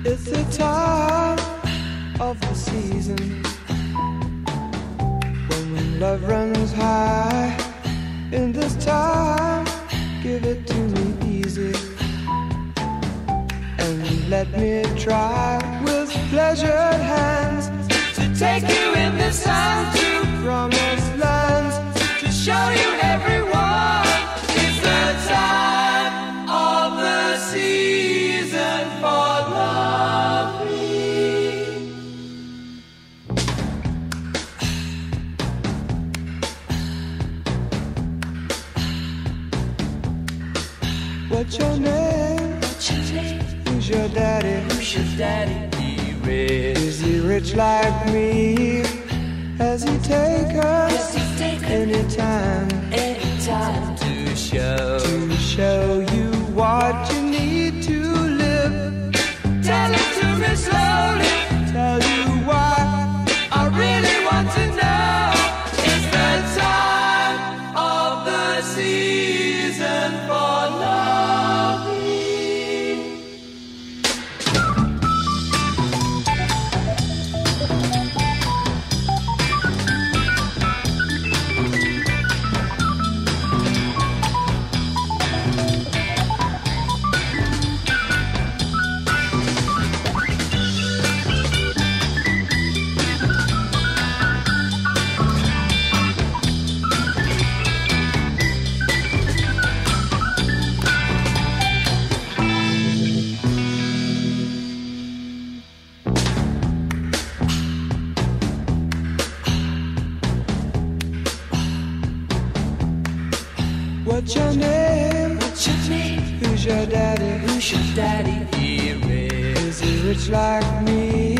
It's the time of the season when love runs high. In this time, give it to me easy and let me try with pleasured hands to take you in this time to promised lands, to show you everyone. It's the time of the season for loving. What's your name? What's your name? Who's your daddy? Who's your daddy? He rich. Is he rich like me? Has he take us anytime to show you what you need to live? Tell it to me slowly. Tell you why I really want to know. It's the time of the season for loving. What's your name? What's your name? Who's your daddy? Who's your daddy? He rich. Is he rich like me?